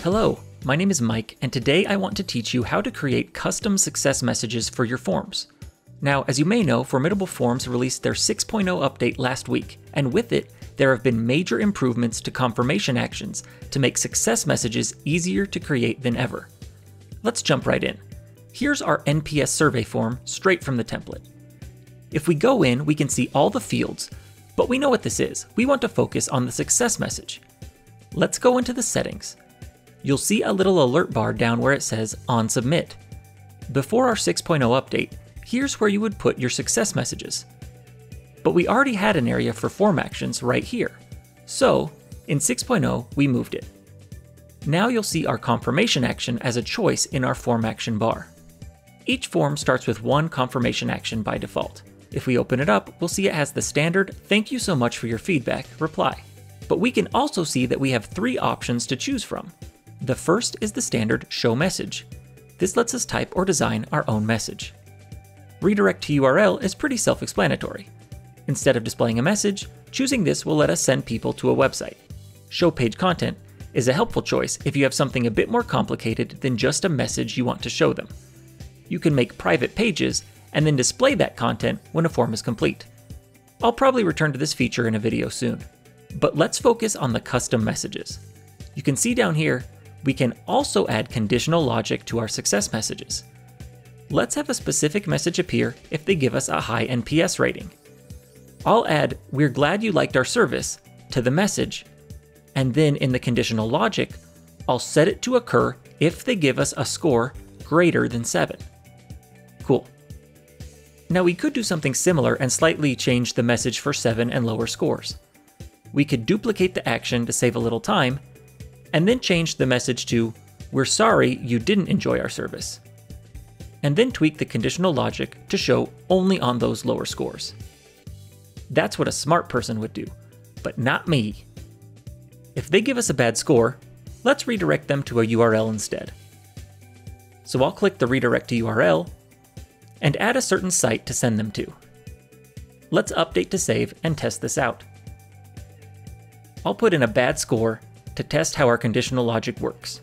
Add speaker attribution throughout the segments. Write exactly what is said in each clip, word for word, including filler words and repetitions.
Speaker 1: Hello, my name is Mike, and today I want to teach you how to create custom success messages for your forms. Now, as you may know, Formidable Forms released their six point oh update last week, and with it, there have been major improvements to confirmation actions to make success messages easier to create than ever. Let's jump right in. Here's our N P S survey form straight from the template. If we go in, we can see all the fields, but we know what this is. We want to focus on the success message. Let's go into the settings. You'll see a little alert bar down where it says On Submit. Before our six point oh update, here's where you would put your success messages. But we already had an area for form actions right here. So, in six point oh, we moved it. Now you'll see our confirmation action as a choice in our form action bar. Each form starts with one confirmation action by default. If we open it up, we'll see it has the standard "Thank you so much for your feedback" reply. But we can also see that we have three options to choose from. The first is the standard Show Message. This lets us type or design our own message. Redirect to U R L is pretty self-explanatory. Instead of displaying a message, choosing this will let us send people to a website. Show Page Content is a helpful choice if you have something a bit more complicated than just a message you want to show them. You can make private pages and then display that content when a form is complete. I'll probably return to this feature in a video soon. But let's focus on the custom messages. You can see down here, we can also add conditional logic to our success messages. Let's have a specific message appear if they give us a high N P S rating. I'll add "We're glad you liked our service" to the message, and then in the conditional logic, I'll set it to occur if they give us a score greater than seven. Cool. Now we could do something similar and slightly change the message for seven and lower scores. We could duplicate the action to save a little time, and then change the message to "We're sorry you didn't enjoy our service," and then tweak the conditional logic to show only on those lower scores. That's what a smart person would do, but not me. If they give us a bad score, let's redirect them to a U R L instead. So I'll click the redirect to U R L and add a certain site to send them to. Let's update to save and test this out. I'll put in a bad score to test how our conditional logic works.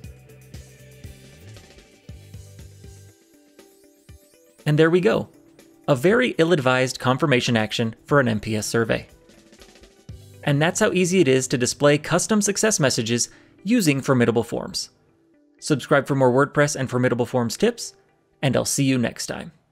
Speaker 1: And there we go. A very ill-advised confirmation action for an N P S survey. And that's how easy it is to display custom success messages using Formidable Forms. Subscribe for more WordPress and Formidable Forms tips, and I'll see you next time.